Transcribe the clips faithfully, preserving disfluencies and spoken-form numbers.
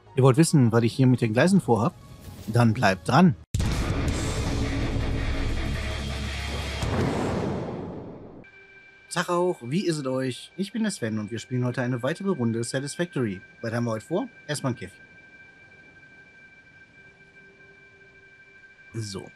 Ihr wollt wissen, was ich hier mit den Gleisen vorhab? Dann bleibt dran. Tag auch, wie ist es euch? Ich bin der Sven und wir spielen heute eine weitere Runde Satisfactory. Was haben wir heute vor? Erstmal ein Käffchen. So.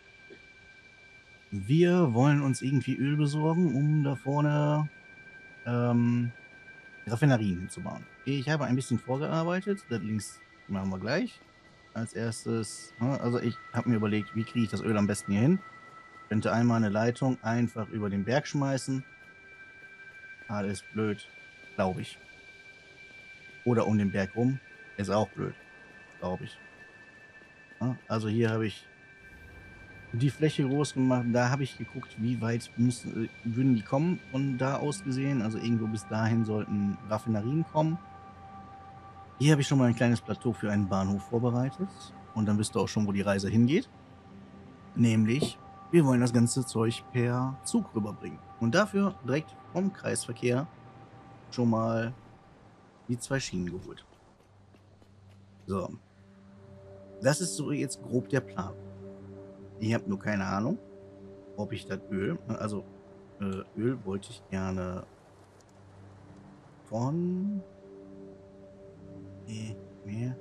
Wir wollen uns irgendwie Öl besorgen, um da vorne ähm, Raffinerien hinzubauen. Ich habe ein bisschen vorgearbeitet. Das links machen wir gleich. Als erstes, also ich habe mir überlegt, wie kriege ich das Öl am besten hier hin? Ich könnte einmal eine Leitung einfach über den Berg schmeißen. Alles blöd, glaube ich. Oder um den Berg rum. Ist auch blöd, glaube ich. Ja, also hier habe ich die Fläche groß gemacht. Da habe ich geguckt, wie weit müssen, äh, würden die kommen von da aus gesehen. Also irgendwo bis dahin sollten Raffinerien kommen. Hier habe ich schon mal ein kleines Plateau für einen Bahnhof vorbereitet. Und dann wisst ihr auch schon, wo die Reise hingeht. Nämlich, wir wollen das ganze Zeug per Zug rüberbringen. Und dafür direkt vom Kreisverkehr schon mal die zwei Schienen geholt. So. Das ist so jetzt grob der Plan. Ich habe nur keine Ahnung, ob ich das Öl, also äh, Öl wollte ich gerne von, nee, mehr.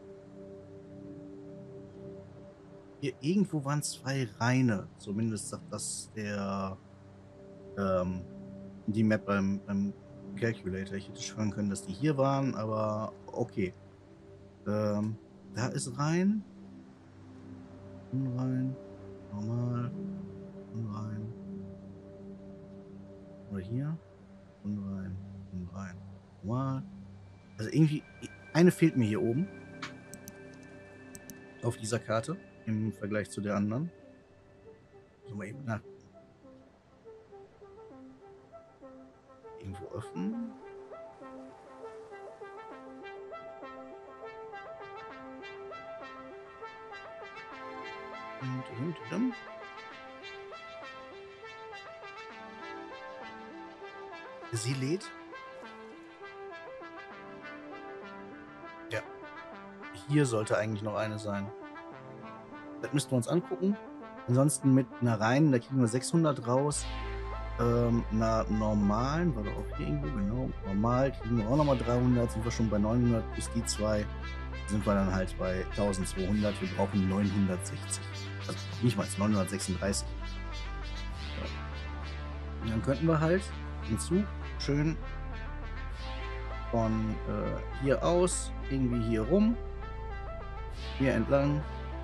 Hier irgendwo waren zwei Rheine, zumindest sagt das der, ähm, die Map beim, beim Calculator. Ich hätte schwören können, dass die hier waren, aber okay. Ähm, da ist Rhein, Unrein, normal, Unrein. Oder hier, Unrein, Unrein, normal. Also irgendwie, eine fehlt mir hier oben. Auf dieser Karte. Im Vergleich zu der anderen. So mal eben nach. Irgendwo öffnen. Und, und, und. Sie lädt. Ja. Hier sollte eigentlich noch eine sein. Das müssten wir uns angucken. Ansonsten mit einer reinen, da kriegen wir sechshundert raus. Ähm, einer normalen, war doch auch hier irgendwo, genau. Normal kriegen wir auch nochmal dreihundert. Sind wir schon bei neunhundert plus die zwei. Sind wir dann halt bei eintausendzweihundert. Wir brauchen neunhundertsechzig. Also nicht mal neunhundertsechsunddreißig. Ja. Und dann könnten wir halt den Zug schön von äh, hier aus, irgendwie hier rum, hier entlang.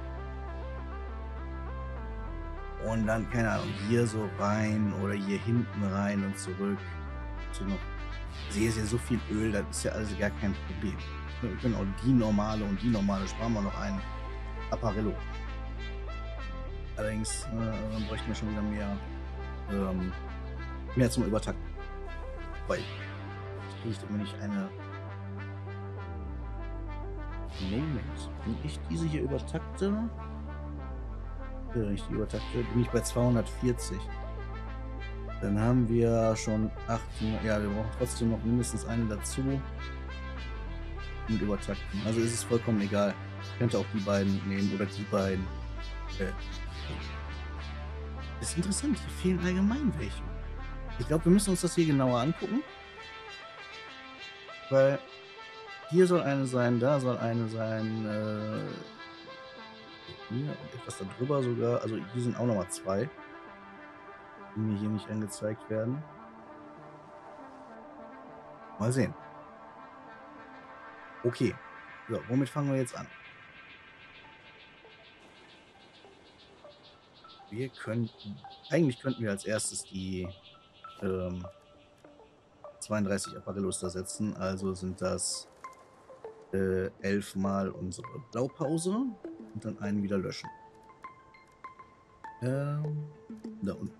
Und dann, keine Ahnung, hier so rein oder hier hinten rein und zurück. So noch sehr, sehr so viel Öl, das ist ja also gar kein Problem. Wir können auch die normale und die normale, sparen wir noch einen Apparillo. Allerdings, äh, dann bräuchten wir schon wieder mehr, ähm, mehr zum Übertakten. Weil ich kriege immer nicht eine. Moment, wenn ich diese hier übertakte, wenn ich die übertakte, bin ich bei zweihundertvierzig. Dann haben wir schon achthundert. Ja, wir brauchen trotzdem noch mindestens eine dazu. Mit übertakten. Also ist es vollkommen egal. Ich könnte auch die beiden nehmen oder die beiden. Äh. Das ist interessant, hier fehlen allgemein welche. Ich glaube, wir müssen uns das hier genauer angucken. Weil hier soll eine sein, da soll eine sein. Äh, hier und etwas darüber sogar. Also hier sind auch nochmal zwei, die mir hier nicht angezeigt werden. Mal sehen. Okay. So, womit fangen wir jetzt an? Wir könnten, eigentlich könnten wir als erstes die ähm, zweiunddreißig Apparillos da setzen. Also sind das äh, elf Mal unsere Blaupause und dann einen wieder löschen. Ähm, da unten.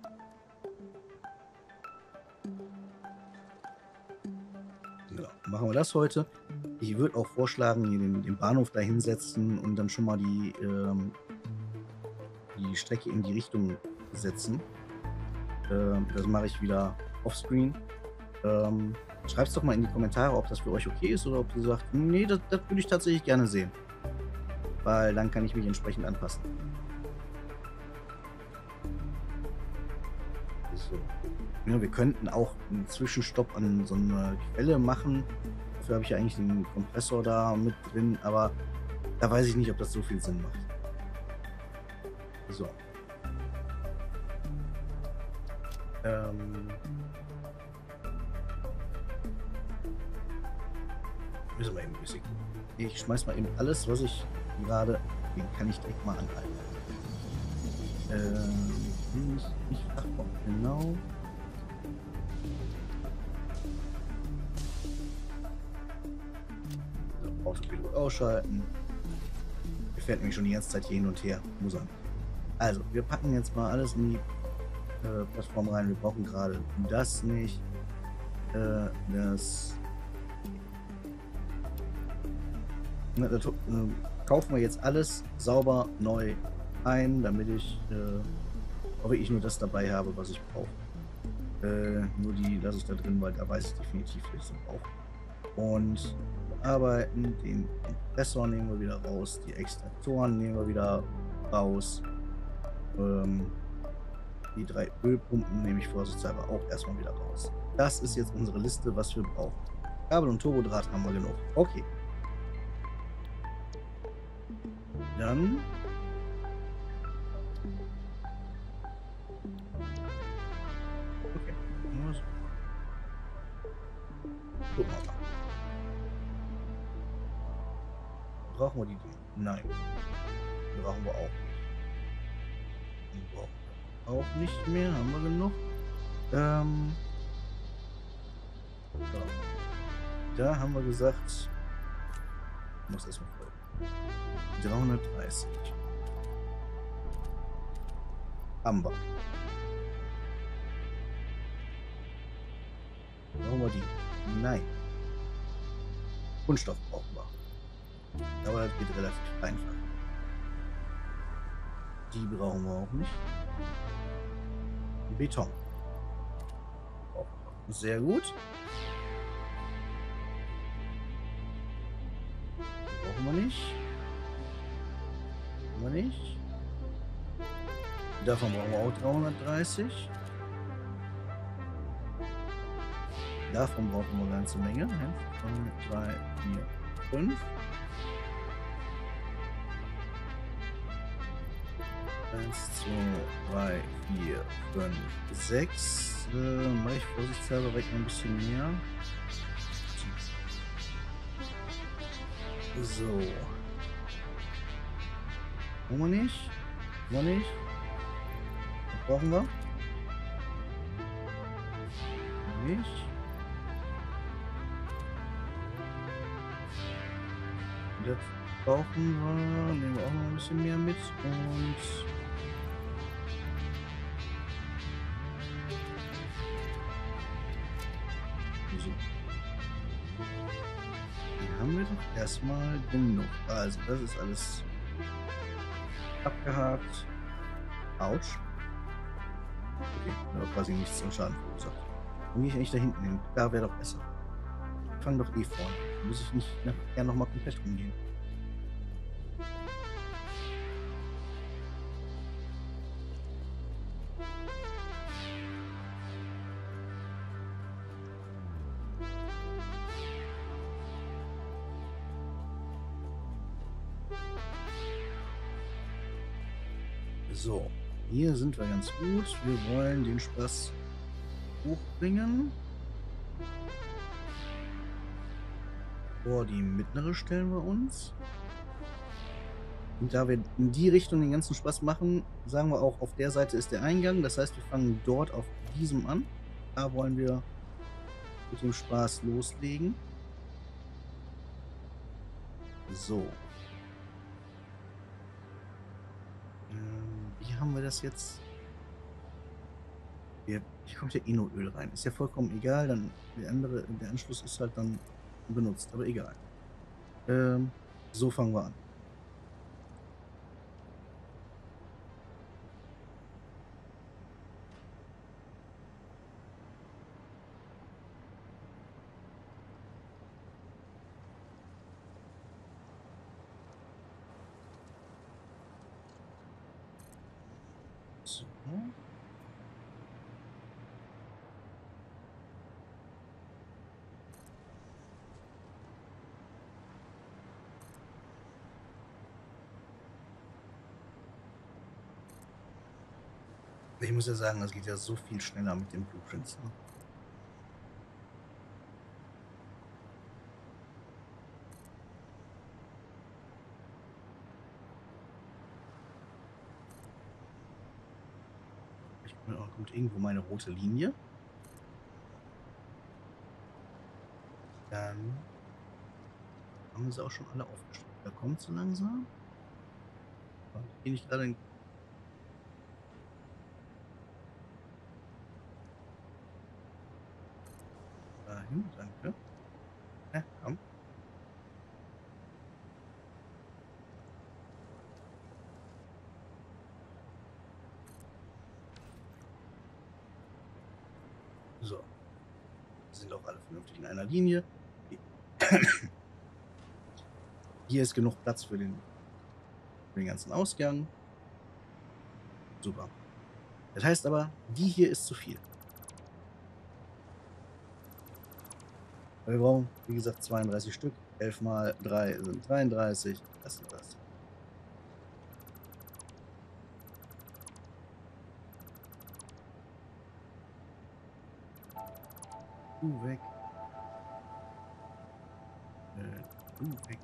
Ja, machen wir das heute. Ich würde auch vorschlagen, den, den Bahnhof da hinsetzen und dann schon mal die, ähm, die Strecke in die Richtung setzen. Ähm, das mache ich wieder offscreen. Ähm, schreibt's doch mal in die Kommentare, ob das für euch okay ist oder ob ihr sagt: „Ne, das das würde ich tatsächlich gerne sehen.“ Weil dann kann ich mich entsprechend anpassen. So. Ja, wir könnten auch 'n Zwischenstopp an so 'ner Quelle machen. Dafür habe ich ja eigentlich den Kompressor da mit drin, aber da weiß ich nicht, ob das so viel Sinn macht. So. Ähm müssen wir eben 'n bisschen gucken. Ich schmeiße mal eben alles, was ich grade den kann ich direkt mal anhalten. Ähm, nicht nicht Fachbau, genau. So, Autopilot ausschalten. Der fährt nämlich schon die ganze Zeit hier hin und her. Muss er nicht. Also, wir packen jetzt mal alles in die, äh, Plattform rein. Wir brauchen grade das nicht. Äh, das ne, da tu ähm, kaufen wir jetzt alles sauber neu ein, damit ich, äh, auch wirklich nur das dabei habe, was ich brauche. Äh, nur die lasse ich da drin, weil da weiß ich definitiv, dass ich sie brauche. Und bearbeiten, den Kompressor nehmen wir wieder raus, die Extraktoren nehmen wir wieder raus. Ähm, die drei Ölpumpen nehme ich vorsichtshalber auch erstmal wieder raus. Das ist jetzt unsere Liste, was wir brauchen. Kabel und Turbodraht haben wir genug. Okay. Dann okay, machen wir so. Gucken wir mal. Brauchen wir die Dinger? Nein, brauchen wir auch nicht. Die brauchen wir auch nicht mehr, haben wir genug. Ähm, so. Da haben wir gesagt, ich muss erstmal voll. dreihundertdreißig. Haben wir. Brauchen wir die? Nein. Kunststoff brauchen wir. Aber das geht relativ einfach. Die brauchen wir auch nicht. Beton. Brauchen wir. Sehr gut. Brauchen wir nicht. Brauchen wir nicht. Davon brauchen wir auch dreihundertdreißig. Davon brauchen wir eine ganze Menge. eins, zwei, drei, vier, fünf. eins, zwei, drei, vier, fünf, sechs. Äh, mache ich vorsichtshalber direkt ein bisschen mehr. So. Brauchen wir nicht. Brauchen wir nicht. Was brauchen wir? Nicht. Das brauchen wir. Nehmen wir auch noch ein bisschen mehr mit. Und so. Hier haben wir doch erstmal genug. Also, das ist alles abgehakt. Autsch. Okay, aber quasi nichts an Schaden verursacht. Dann gehe ich eigentlich da hinten hin. Da wäre doch besser. Ich fange doch eh vorne. Da muss ich nicht nachher nochmal komplett umgehen. So, hier sind wir ganz gut. Wir wollen den Spaß hochbringen. Vor die mittlere stellen wir uns. Und da wir in die Richtung den ganzen Spaß machen, sagen wir auch, auf der Seite ist der Eingang. Das heißt, wir fangen dort auf diesem an. Da wollen wir mit dem Spaß loslegen. So. Ähm, wie haben wir das jetzt? Hier, hier kommt ja eh nur Öl rein. Ist ja vollkommen egal. Dann der andere, der Anschluss ist halt dann benutzt, aber egal. Ähm, so fangen wir an. So. Ich muss ja sagen, das geht ja so viel schneller mit den Blueprints, ne? Ich, oh, kommt irgendwo meine rote Linie. Dann haben wir sie auch schon alle aufgestellt. Da kommt so langsam. Bin ich gerade in dahin, danke. Ja, komm. So. Wir sind auch alle vernünftig in einer Linie. Hier ist genug Platz für den, für den ganzen Ausgang. Super. Das heißt aber, die hier ist zu viel. Wir brauchen, wie gesagt, zweiunddreißig Stück. elf mal drei sind dreiunddreißig. Das ist das. Du weg. Äh, du weg.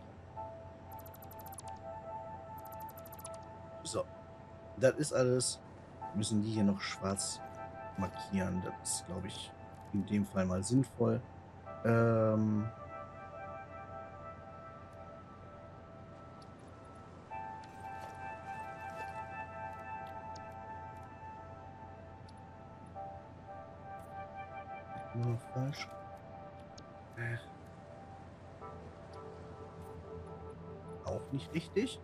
So. Das ist alles. Wir müssen die hier noch schwarz markieren. Das ist, glaube ich, in dem Fall mal sinnvoll. Ähm. Nur falsch. Äh. Auch nicht richtig.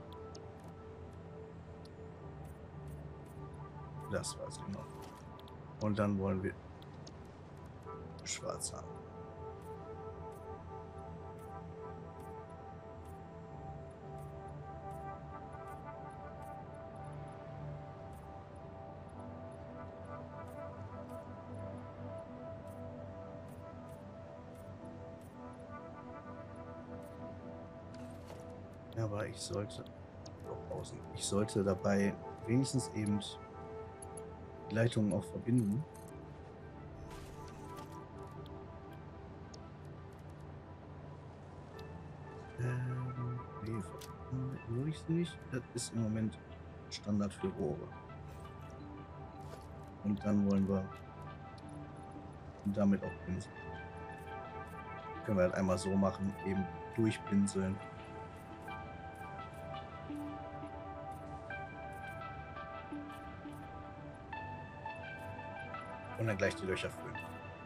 Das war's genau. Und dann wollen wir schwarz haben. Aber ich sollte auch außen. Ich sollte dabei wenigstens eben die Leitungen auch verbinden. Ähm, nee, würde ich sie nicht. Das ist im Moment Standard für Rohre. Und dann wollen wir damit auch pinseln. Können wir halt einmal so machen, eben durchpinseln. Und dann gleich die Löcher füllen.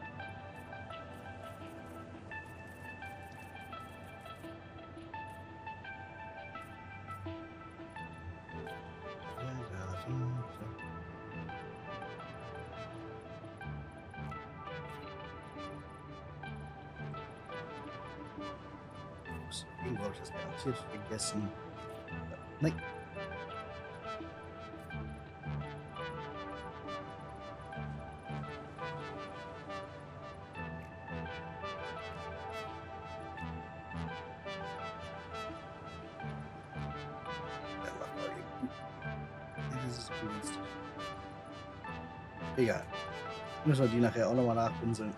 Irgendwo habe ich das garantiert vergessen. Nein. Egal. Müssen wir die nachher auch nochmal nachpinseln.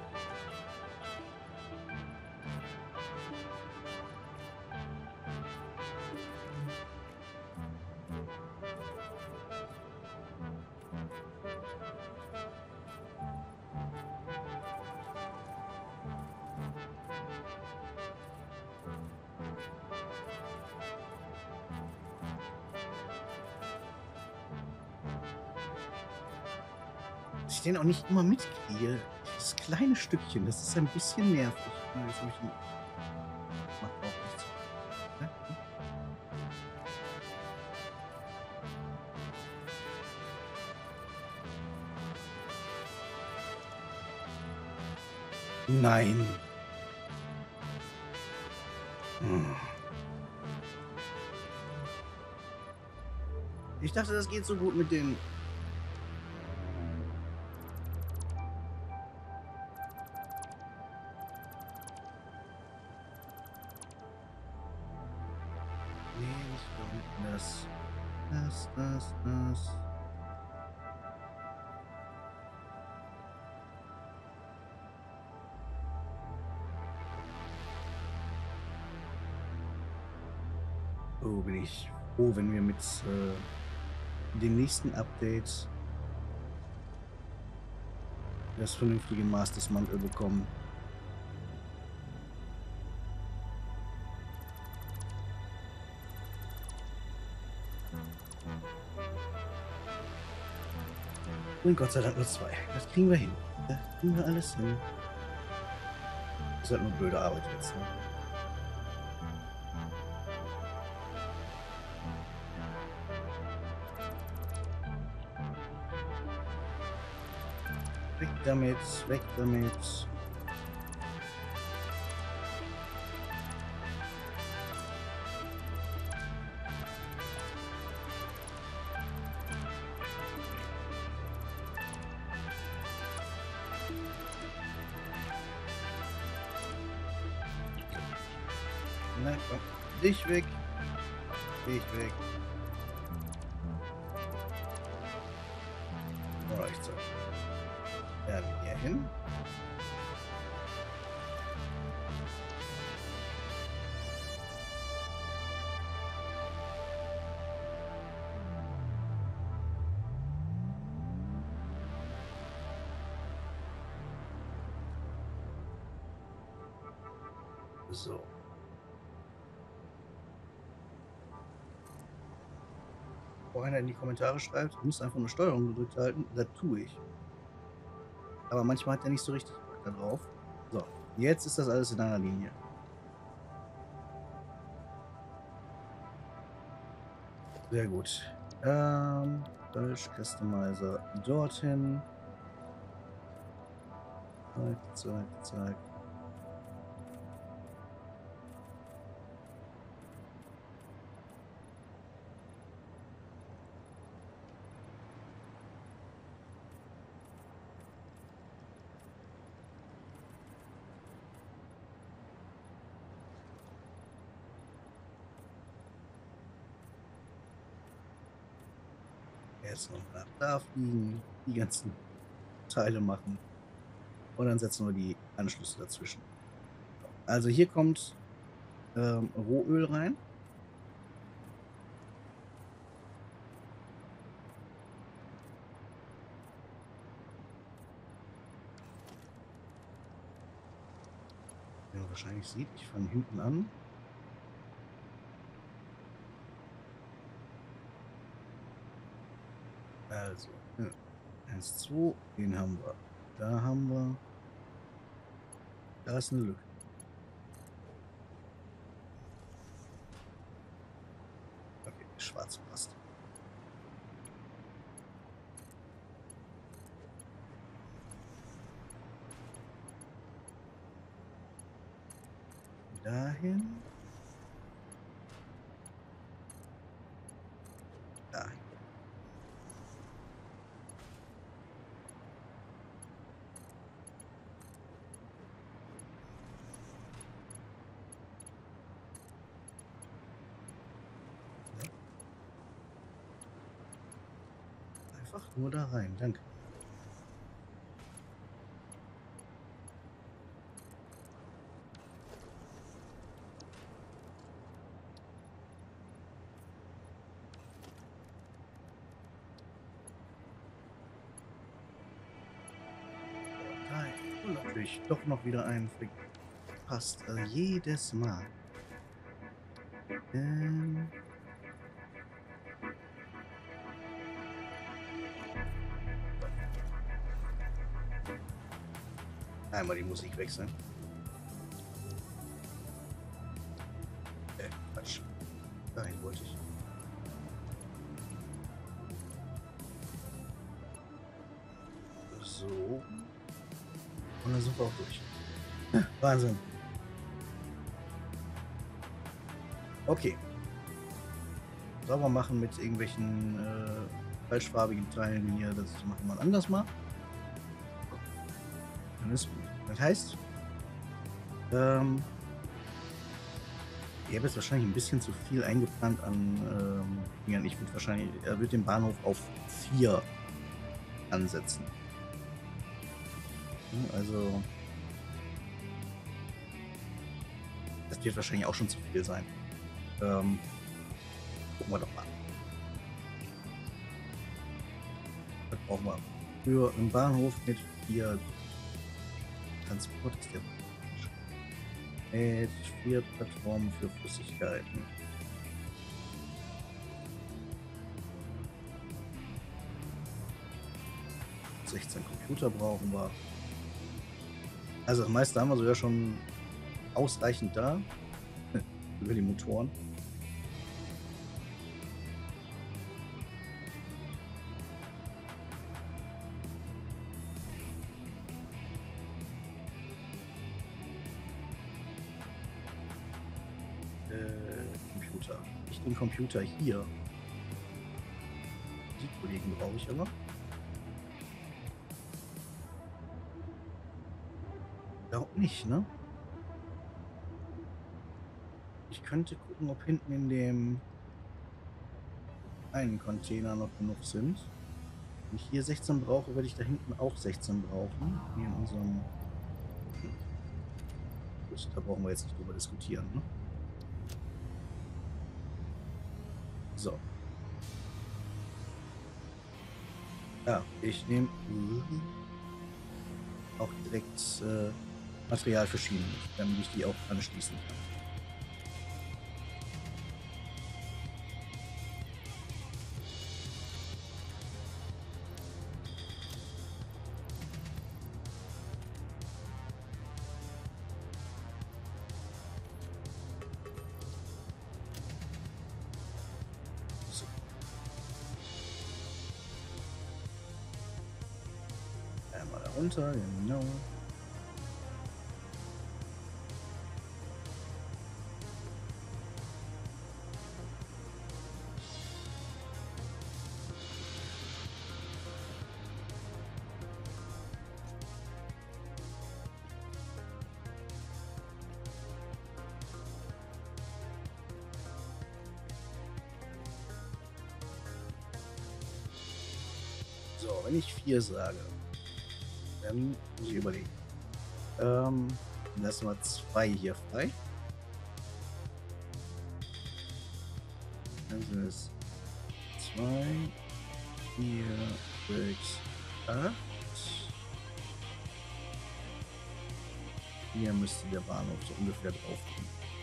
Ich den auch nicht immer mitkriege. Das kleine Stückchen, das ist ein bisschen nervig. Jetzt habe ich ihn. Macht auch nichts. Ja? Nein. Hm. Ich dachte, das geht so gut mit den da unten das. Das, das, das. Oh, bin ich froh, wenn wir mit äh, dem nächsten Update das vernünftige Maß des Mantel bekommen. Und Gott sei Dank nur zwei. Das kriegen wir hin. Das kriegen wir alles hin. Das ist halt nur blöde Arbeit jetzt. Ne? Weg damit, weg damit. Nein, komm. Dich weg. Dich weg. Reicht so. Dann hier hin. So. Wo einer in die Kommentare schreibt, du musst einfach eine Steuerung gedrückt halten. Das tue ich. Aber manchmal hat er nicht so richtig Bock da drauf. So, jetzt ist das alles in einer Linie. Sehr gut. Ähm, Falsch, Customizer dorthin. Zack, zack, zack. Jetzt noch nach da fliegen, die ganzen Teile machen und dann setzen wir die Anschlüsse dazwischen. Also hier kommt ähm, Rohöl rein. Wie man wahrscheinlich sieht, ich fange hinten an. Also, eins, zwei, den haben wir. Da haben wir. Da ist eine Lücke. Okay, schwarz passt. Dahin. Dahin. Einfach nur da rein, danke. Nein, und natürlich doch noch wieder ein Flick. Passt also jedes Mal. Ähm Einmal die Musik wechseln. Äh, Quatsch. Dahin wollte ich. So. Und dann sind wir auch durch. Wahnsinn. Okay. Sauber machen mit irgendwelchen äh, falschfarbigen Teilen hier. Das machen wir anders mal. Dann ist gut. Das heißt, ähm, Ich habe jetzt wahrscheinlich ein bisschen zu viel eingeplant an ähm, Dingern. Ich würde wahrscheinlich, er wird den Bahnhof auf vier ansetzen. Hm, Also, das wird wahrscheinlich auch schon zu viel sein. Ähm, gucken wir doch mal. Was brauchen wir? Für einen Bahnhof mit vier Transport ist der mit vier Plattformen für Flüssigkeiten. sechzehn Computer brauchen wir. Also das meiste haben wir sogar schon ausreichend da. Über die Motoren. Äh, Computer. Ich den Computer hier. Die Kollegen brauche ich aber. Glaub nicht, ne? Ich könnte gucken, ob hinten in dem einen Container noch genug sind. Wenn ich hier sechzehn brauche, werde ich da hinten auch sechzehn brauchen. Hier in unserem... Hm. Gut, da brauchen wir jetzt nicht drüber diskutieren, ne? So. Ja, ich nehme auch direkt äh, Material für Schienen, damit ich die auch anschließen kann. So. Einmal da runter, genau. So, wenn ich vier sage, dann muss ich überlegen. Ähm, lassen wir zwei hier frei. Dann sind es zwei, vier, sechs, acht. Hier müsste der Bahnhof so ungefähr drauf gehen.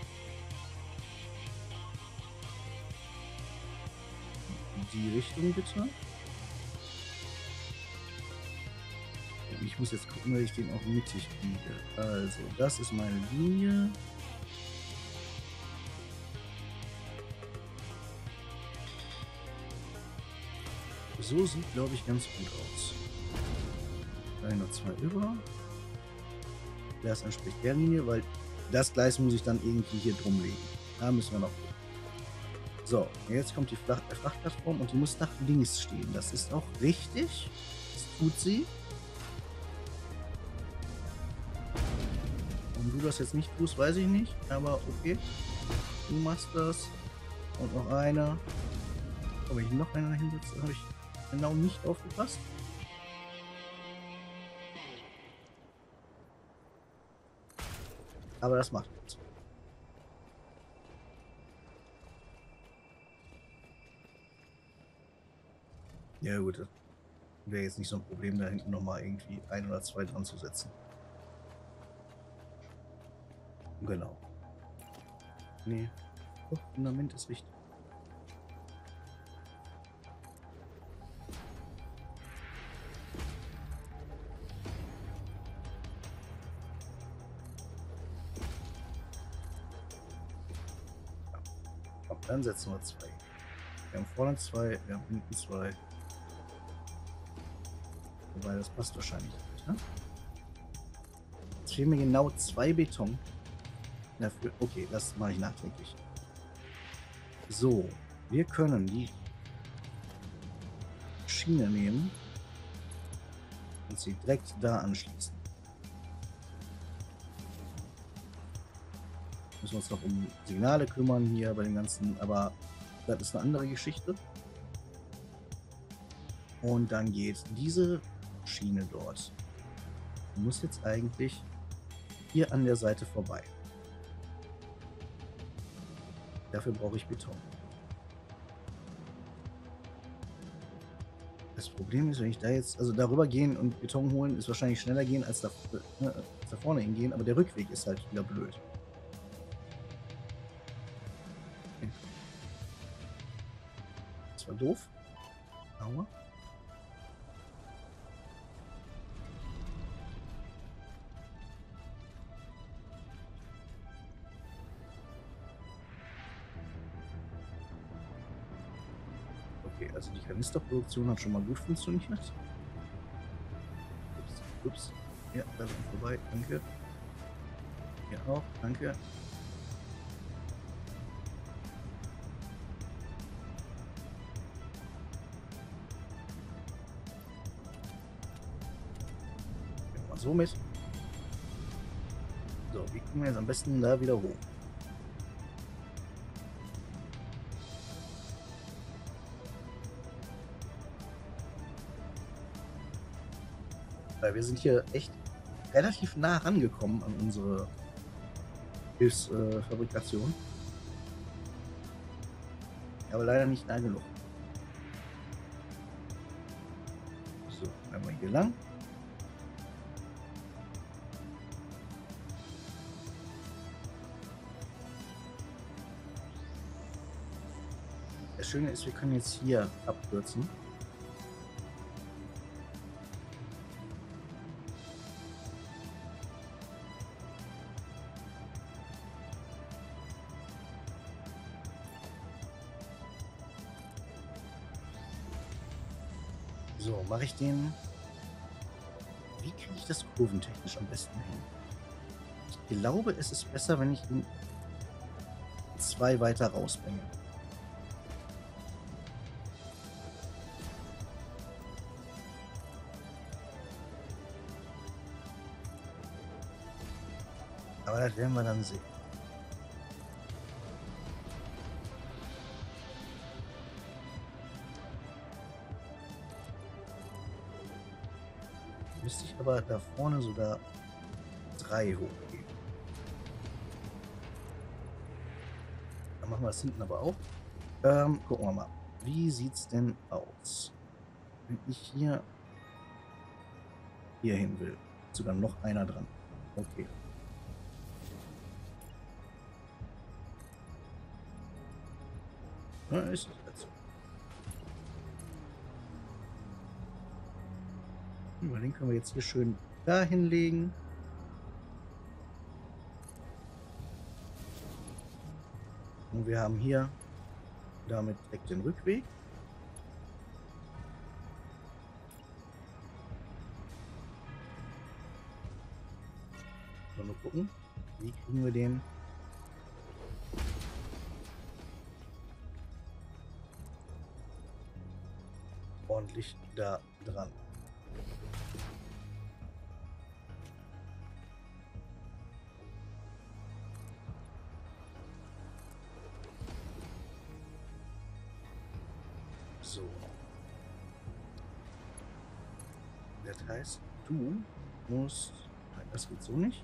In die Richtung bitte. Ich muss jetzt gucken, weil ich den auch mittig kriege. Also, das ist meine Linie. So sieht, glaube ich, ganz gut aus. Da noch zwei über. Das entspricht der Linie, weil das Gleis muss ich dann irgendwie hier drum legen. Da müssen wir noch gucken. So, jetzt kommt die Flach Frachtplattform und die muss nach links stehen. Das ist auch richtig. Das tut sie. Warum du das jetzt nicht tust, weiß ich nicht. Aber okay. Du machst das. Und noch einer. Ob ich noch einer hinsetze, habe ich genau nicht aufgepasst. Aber das macht nichts. Ja gut, das wäre jetzt nicht so ein Problem, da hinten nochmal irgendwie ein oder zwei dran zu setzen. Genau. Nee. Oh, Fundament ist wichtig. Komm, dann setzen wir zwei. Wir haben vorne zwei, wir haben hinten zwei. Wobei, das passt wahrscheinlich nicht, ne? Jetzt fehlen mir genau zwei Beton. Dafür, okay, das mache ich nachträglich. So, wir können die Schiene nehmen und sie direkt da anschließen. Müssen wir uns noch um Signale kümmern hier bei dem Ganzen, aber das ist eine andere Geschichte. Und dann geht diese Schiene dort. Die muss jetzt eigentlich hier an der Seite vorbei. Dafür brauche ich Beton. Das Problem ist, wenn ich da jetzt, also darüber gehen und Beton holen, ist wahrscheinlich schneller gehen als da, äh, als da vorne hingehen, aber der Rückweg ist halt wieder blöd. Okay. Das war doof. Aua. Okay, also die Kanisterproduktion hat schon mal gut funktioniert. Ups, ups. Ja, da sind wir vorbei. Danke. Hier auch. Danke. Gehen wir mal so mit. So, wie kommen wir jetzt am besten da wieder hoch? Weil wir sind hier echt relativ nah rangekommen an unsere Hilfsfabrikation. Äh, aber leider nicht nah genug. So, einmal hier lang. Das Schöne ist, wir können jetzt hier abkürzen. So, mache ich den. Wie kriege ich das kurventechnisch am besten hin? Ich glaube, es ist besser, wenn ich ihn zwei weiter rausbringe. Aber das werden wir dann sehen. Müsste ich aber da vorne sogar drei hochgeben. Dann machen wir es hinten aber auch. Ähm, gucken wir mal. Wie sieht's denn aus? Wenn ich hier hier hin will. Sogar noch einer dran. Okay. Ja, ist das so. Den können wir jetzt hier schön da hinlegen. Und wir haben hier damit direkt den Rückweg. So, nur gucken, wie kriegen wir den ordentlich da dran. So. Das heißt, du musst... Nein, das geht so nicht.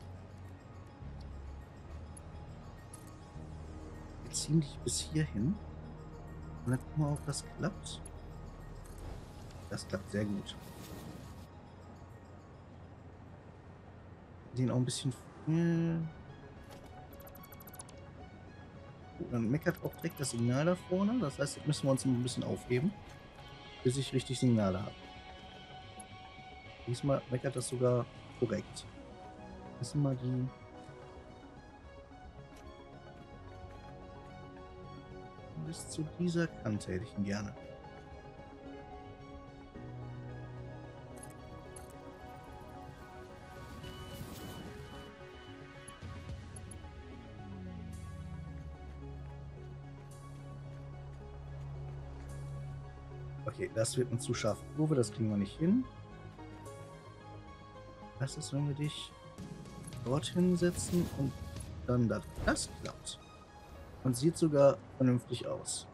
Wir ziehen dich bis hierhin. Und dann gucken wir, ob das klappt. Das klappt sehr gut. Den auch ein bisschen... Äh, dann meckert auch direkt das Signal da vorne. Das heißt, das müssen wir uns ein bisschen aufheben, bis ich richtig Signale habe. Diesmal meckert das sogar korrekt. Das sind mal die... Bis zu dieser Kante hätte ich ihn gerne. Okay, das wird eine zu scharfe Kurve, das kriegen wir nicht hin. Was ist, wenn wir dich dorthin setzen und dann das. Das klappt. Und sieht sogar vernünftig aus.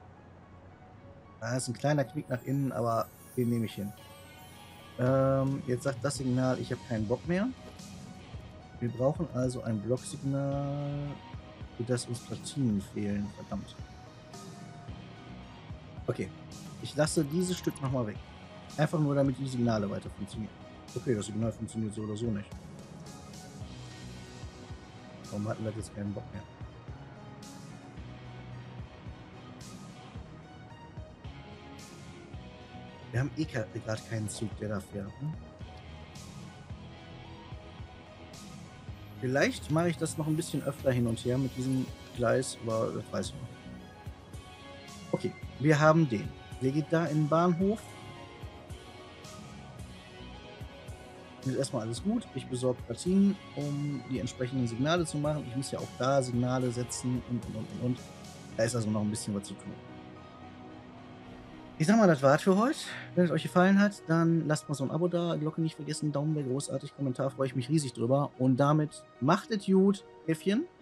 Da ist ein kleiner Knick nach innen, aber den nehme ich hin. Ähm, jetzt sagt das Signal, ich habe keinen Bock mehr. Wir brauchen also ein Blocksignal, für das uns Platinen fehlen. Verdammt. Okay. Ich lasse dieses Stück nochmal weg. Einfach nur, damit die Signale weiter funktionieren. Okay, das Signal funktioniert so oder so nicht. Warum hatten wir jetzt keinen Bock mehr? Wir haben eh gerade keinen Zug, der da fährt. Ne? Vielleicht mache ich das noch ein bisschen öfter hin und her mit diesem Gleis, aber das weiß ich noch. Okay, wir haben den. Der geht da in den Bahnhof. Ist erstmal alles gut. Ich besorge Platinen, um die entsprechenden Signale zu machen. Ich muss ja auch da Signale setzen und und und und und. Da ist also noch ein bisschen was zu tun. Ich sag mal, das war's für heute. Wenn es euch gefallen hat, dann lasst mal so ein Abo da, Glocke nicht vergessen, Daumen wäre großartig, Kommentar freue ich mich riesig drüber. Und damit macht es gut, Häffchen.